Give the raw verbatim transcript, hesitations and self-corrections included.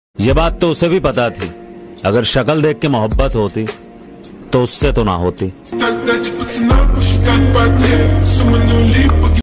ये बात तो उसे भी पता थी, अगर शक्ल देख के मोहब्बत होती तो उससे तो ना होती।